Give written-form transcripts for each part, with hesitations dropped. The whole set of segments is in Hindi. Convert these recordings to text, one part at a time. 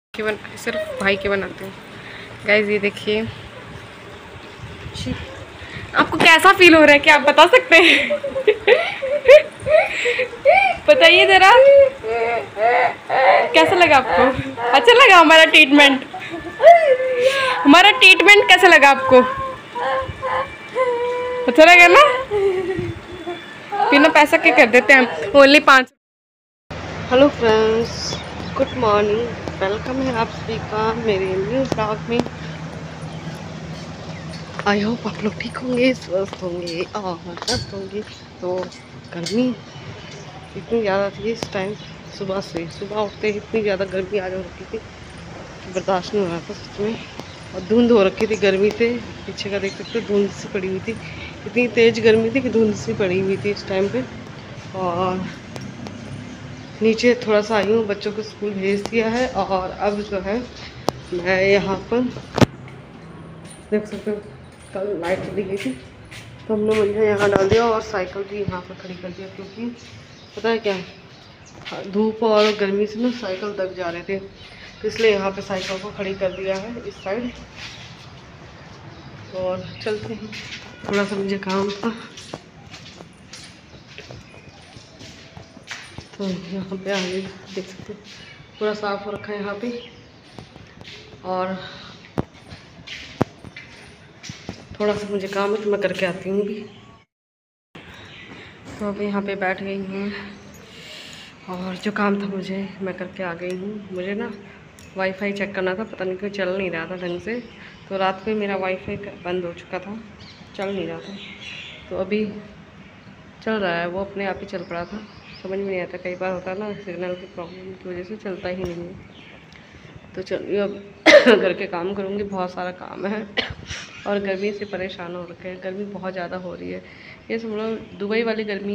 सिर्फ भाई के बनाते हैं गाइस। ये देखिए, आपको कैसा फील हो रहा है, क्या आप बता सकते हैं? बताइए जरा, कैसा लगा आपको? अच्छा लगा हमारा ट्रीटमेंट? हमारा ट्रीटमेंट कैसा लगा आपको? अच्छा लगा ना? बिना पैसा के कर देते हैं, only 5। Hello friends, good morning, welcome है आप सभी का मेरे न्यू ब्लॉग में। आई होप आप लोग ठीक होंगे, स्वस्थ होंगे और मस्त होंगे। तो गर्मी इतनी ज़्यादा थी इस टाइम, सुबह उठते ही इतनी ज़्यादा गर्मी आ रखी थी कि बर्दाश्त नहीं हो रहा था सच में। और धुंध हो रखी थी गर्मी से, पीछे का देख सकते धुंध सी पड़ी हुई थी, इतनी तेज़ गर्मी थी कि धुंध सी पड़ी हुई थी इस टाइम पे। और नीचे थोड़ा सा आई हूँ, बच्चों को स्कूल भेज दिया है और अब जो है मैं यहाँ पर देख सकते हो, कल लाइट चली गई थी तो हमने मुझे यहाँ डाल दिया और साइकिल भी यहाँ पर खड़ी कर दिया, क्योंकि पता है क्या, धूप और गर्मी से ना साइकिल दब जा रहे थे, तो इसलिए यहाँ पे साइकिल को खड़ी कर दिया है इस साइड। और चलते हैं, थोड़ा सा मुझे काम था तो यहाँ पे आगे देख सकते हैं पूरा साफ हो रखा है यहाँ पे। और थोड़ा सा मुझे काम है तो मैं करके आती हूँ भी। तो अभी यहाँ पे बैठ गई हूँ और जो काम था मुझे मैं करके आ गई हूँ। मुझे ना वाईफाई चेक करना था, पता नहीं क्यों चल नहीं रहा था ढंग से, तो रात में मेरा वाईफाई बंद हो चुका था, चल नहीं रहा था। तो अभी चल रहा है, वो अपने आप ही चल पड़ा था, समझ में नहीं आता, कई बार होता है ना सिग्नल की प्रॉब्लम की वजह से चलता ही नहीं है। तो चलिए अब घर के काम करूँगी, बहुत सारा काम है और गर्मी से परेशान हो रखे हैं, गर्मी बहुत ज़्यादा हो रही है। ये समझ लो दुबई वाली गर्मी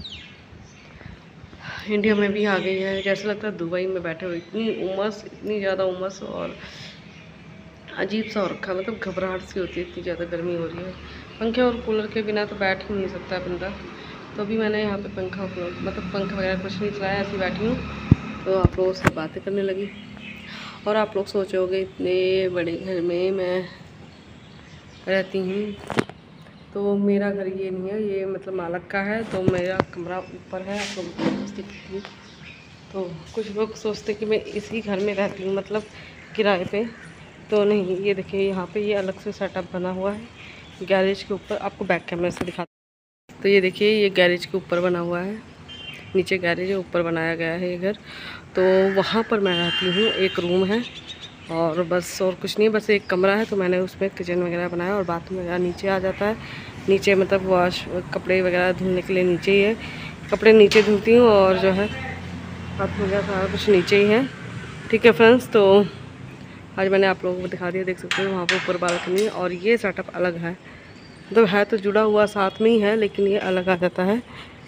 इंडिया में भी आ गई है, जैसा लगता है दुबई में बैठे हुए, इतनी उमस, इतनी ज़्यादा उमस और अजीब सा हो रखा, मतलब घबराहट सी होती है, इतनी ज़्यादा गर्मी हो रही है। पंखे और कूलर के बिना तो बैठ ही नहीं सकता बंदा। तो अभी मैंने यहाँ पे पंखा वगैरह कुछ नहीं चलाया, ऐसी बैठी हूँ तो आप लोगों से बातें करने लगी। और आप लोग सोचे होंगे इतने बड़े घर में मैं रहती हूँ, तो मेरा घर ये नहीं है, ये मतलब मालक का है, तो मेरा कमरा ऊपर है, आपको दिखती हूँ। तो कुछ लोग सोचते कि मैं इसी घर में रहती हूँ, मतलब किराए पे, तो नहीं। ये देखिए यहाँ पे ये अलग से सेटअप बना हुआ है गैरेज के ऊपर, आपको बैक कैमरे से दिखाती हूँ। तो ये देखिए ये गैरेज के ऊपर बना हुआ है, नीचे गैरेज है, ऊपर बनाया गया है ये घर। तो वहाँ पर मैं रहती हूँ, एक रूम है और बस, और कुछ नहीं, बस एक कमरा है। तो मैंने उसमें किचन वगैरह बनाया और बाथरूम वगैरह नीचे आ जाता है। नीचे मतलब वॉश कपड़े वगैरह धुलने के लिए नीचे ही है, कपड़े नीचे धुलती हूँ और जो है बाथरूम वगैरह सारा कुछ नीचे ही है। ठीक है फ्रेंड्स, तो आज मैंने आप लोगों को दिखा दिया, देख सकते हो वहाँ पर ऊपर बालकनी है और ये सेटअप अलग है, मतलब है तो जुड़ा हुआ साथ में ही है, लेकिन ये अलग आ जाता है।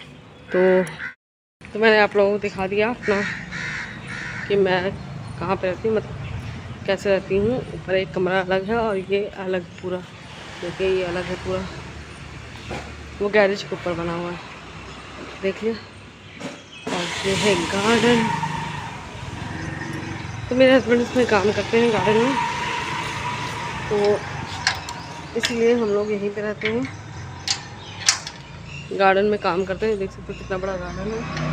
तो मैंने आप लोगों को दिखा दिया अपना कि मैं कहाँ पे रहती हूँ, मतलब कैसे रहती हूँ। ऊपर एक कमरा अलग है और ये अलग पूरा, देखिए ये अलग है पूरा, वो गैरेज के ऊपर बना हुआ है, देखिए। और ये है गार्डन, तो मेरे हस्बैंड इसमें काम करते हैं गार्डन में, तो इसलिए हम लोग यहीं पे रहते हैं, गार्डन में काम करते हैं। देख सकते हो कितना बड़ा गार्डन है।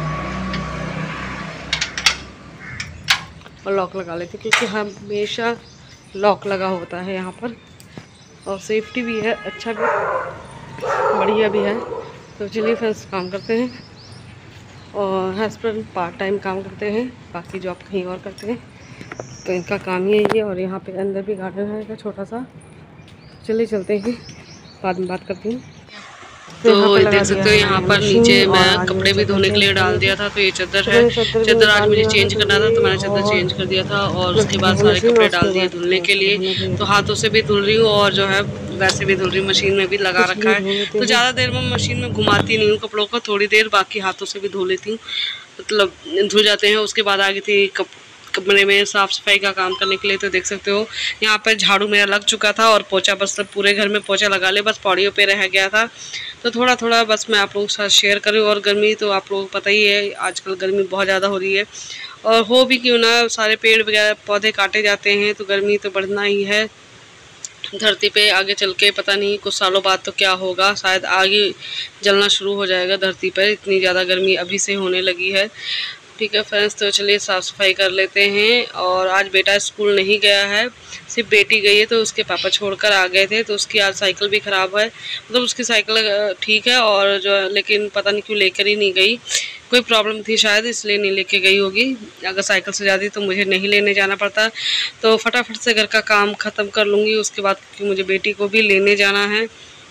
और लॉक लगा लेते क्योंकि हमेशा लॉक लगा होता है यहाँ पर, और सेफ्टी भी है, अच्छा भी, बढ़िया भी है। तो चलिए फ्रेंड्स काम करते हैं। और हस्बैंड पार्ट टाइम काम करते हैं, बाकी जॉब कहीं और करते हैं, तो इनका काम ही है ये। और यहाँ पे अंदर भी गार्डन है छोटा सा, चलिए चलते हैं, बाद में बात करती हूँ। तो देख सकते हो यहाँ पर नीचे मैं कपड़े भी धोने के लिए डाल दिया था, तो ये चादर है, चादर आज मुझे चेंज करना था तो मैंने चादर चेंज कर दिया था। और उसके बाद सारे कपड़े डाल दिए धुलने के लिए, तो हाथों से भी धुल रही हूँ और जो है वैसे भी धुल रही हूँ, मशीन में भी लगा रखा है। तो ज़्यादा देर में मशीन में घुमाती नहीं हूँ कपड़ों को, थोड़ी देर, बाकी हाथों से भी धो लेती हूँ, मतलब धुल जाते हैं। उसके बाद आ गई थी कमरे में साफ़ सफाई का काम करने के लिए। तो देख सकते हो यहाँ पर झाड़ू मेरा लग चुका था और पोछा, बस पूरे घर में पोछा लगा ले, बस पौड़ियों पे रह गया था। तो थोड़ा थोड़ा बस मैं आप लोगों के साथ शेयर करूँ। और गर्मी तो आप लोगों को पता ही है, आजकल गर्मी बहुत ज़्यादा हो रही है और हो भी क्यों ना, सारे पेड़ वगैरह पौधे काटे जाते हैं तो गर्मी तो बढ़ना ही है धरती पे। आगे चल के पता नहीं कुछ सालों बाद तो क्या होगा, शायद आगे जलना शुरू हो जाएगा धरती पर, इतनी ज़्यादा गर्मी अभी से होने लगी है। ठीक है फ्रेंड्स, तो चलिए साफ़ सफाई कर लेते हैं। और आज बेटा स्कूल नहीं गया है, सिर्फ बेटी गई है, तो उसके पापा छोड़कर आ गए थे। तो उसकी आज साइकिल भी ख़राब है, मतलब उसकी साइकिल ठीक है और जो, लेकिन पता नहीं क्यों लेकर ही नहीं गई, कोई प्रॉब्लम थी शायद इसलिए नहीं लेके गई होगी। अगर साइकिल से जाती तो मुझे नहीं लेने जाना पड़ता, तो फटाफट से घर का काम ख़त्म कर लूँगी उसके बाद, क्योंकि मुझे बेटी को भी लेने जाना है।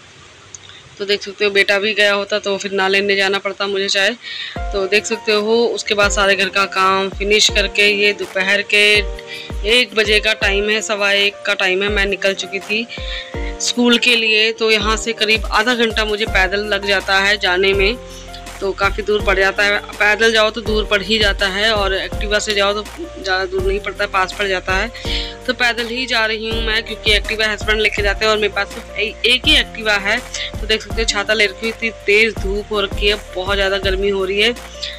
तो देख सकते हो बेटा भी गया होता तो फिर ना लेने जाना पड़ता मुझे चाय। तो देख सकते हो उसके बाद सारे घर का काम फिनिश करके, ये दोपहर के 1 बजे का टाइम है, 1:15 का टाइम है, मैं निकल चुकी थी स्कूल के लिए। तो यहाँ से करीब आधा घंटा मुझे पैदल लग जाता है जाने में, तो काफ़ी दूर पड़ जाता है। पैदल जाओ तो दूर पड़ ही जाता है, और एक्टिवा से जाओ तो ज़्यादा दूर नहीं पड़ता है, पास पड़ जाता है। तो पैदल ही जा रही हूँ मैं, क्योंकि एक्टिवा हस्बैंड लेके जाते हैं और मेरे पास सिर्फ एक ही एक्टिवा है। तो देख सकते हो छाता ले रखी हुई, इतनी तेज़ धूप हो रखी है, बहुत ज़्यादा गर्मी हो रही है।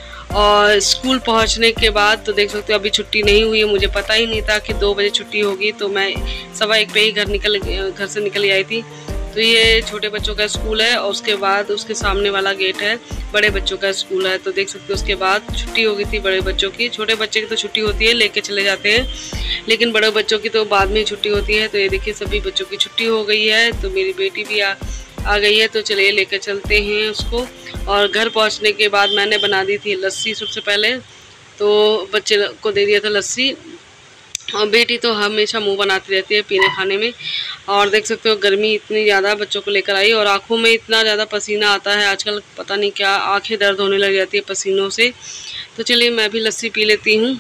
और स्कूल पहुंचने के बाद तो देख सकते हो अभी छुट्टी नहीं हुई है, मुझे पता ही नहीं था कि 2 बजे छुट्टी होगी। तो मैं 1:15 पे ही घर से निकल आई थी। तो ये छोटे बच्चों का स्कूल है, और उसके बाद उसके सामने वाला गेट है बड़े बच्चों का स्कूल है। तो देख सकते हो उसके बाद छुट्टी हो गई थी बड़े बच्चों की। छोटे बच्चे की तो छुट्टी होती है, लेके चले जाते हैं, लेकिन बड़े बच्चों की तो बाद में ही छुट्टी होती है। तो ये देखिए सभी बच्चों की छुट्टी हो गई है, तो मेरी बेटी भी आ गई है। तो चलिए लेकर चलते हैं उसको। और घर पहुंचने के बाद मैंने बना दी थी लस्सी सबसे पहले, तो बच्चे को दे दिया था लस्सी। और बेटी तो हमेशा मुंह बनाती रहती है पीने खाने में। और देख सकते हो गर्मी इतनी ज़्यादा बच्चों को लेकर आई, और आँखों में इतना ज़्यादा पसीना आता है आजकल, पता नहीं क्या आंखें दर्द होने लग जाती है पसीनों से। तो चलिए मैं भी लस्सी पी लेती हूँ।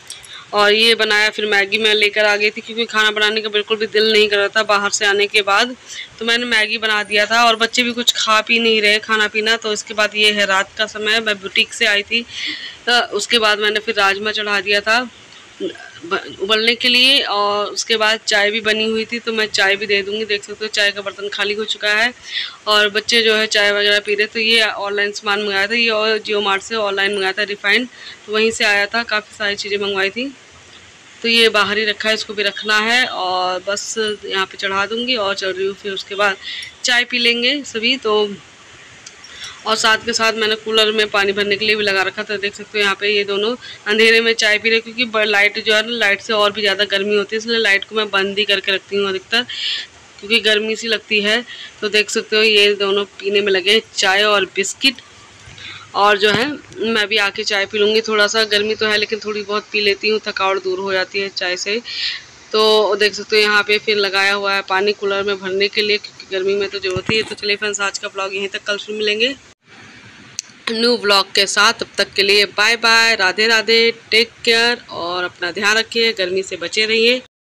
और ये बनाया, फिर मैगी मैं लेकर आ गई थी, क्योंकि खाना बनाने का बिल्कुल भी दिल नहीं कर रहा था बाहर से आने के बाद। तो मैंने मैगी बना दिया था, और बच्चे भी कुछ खा पी नहीं रहे खाना पीना। तो इसके बाद ये है रात का समय, मैं बुटीक से आई थी, तो उसके बाद मैंने फिर राजमा चढ़ा दिया था उबलने के लिए। और उसके बाद चाय भी बनी हुई थी, तो मैं चाय भी दे दूंगी। देख सकते हो चाय का बर्तन खाली हो चुका है, और बच्चे जो है चाय वगैरह पी रहे। तो ये ऑनलाइन सामान मंगाया था, ये और जियो मार्ट से ऑनलाइन मंगाया था रिफाइंड, तो वहीं से आया था, काफ़ी सारी चीज़ें मंगवाई थी। तो ये बाहर ही रखा है, इसको भी रखना है, और बस यहाँ पे चढ़ा दूँगी और चल रही हूँ। फिर उसके बाद चाय पी लेंगे सभी। तो और साथ के साथ मैंने कूलर में पानी भरने के लिए भी लगा रखा था। देख सकते हो यहाँ पे ये दोनों अंधेरे में चाय पी रहे, क्योंकि लाइट जो है ना, लाइट से और भी ज़्यादा गर्मी होती है, इसलिए लाइट को मैं बंद ही करके रखती हूँ अधिकतर, क्योंकि गर्मी सी लगती है। तो देख सकते हो ये दोनों पीने में लगे चाय और बिस्किट। और जो है मैं भी आके चाय पी लूँगी, थोड़ा सा गर्मी तो है लेकिन थोड़ी बहुत पी लेती हूँ, थकावट दूर हो जाती है चाय से। तो देख सकते हो यहाँ पे फिर लगाया हुआ है पानी कूलर में भरने के लिए, क्योंकि गर्मी में तो जरूरत ही है। तो चलिए फ्रेंड्स, आज का ब्लॉग यहीं तक, कल फिर मिलेंगे न्यू ब्लॉग के साथ। तब तक के लिए bye bye, Radhe Radhe, take care, और अपना ध्यान रखिए, गर्मी से बचे रहिए।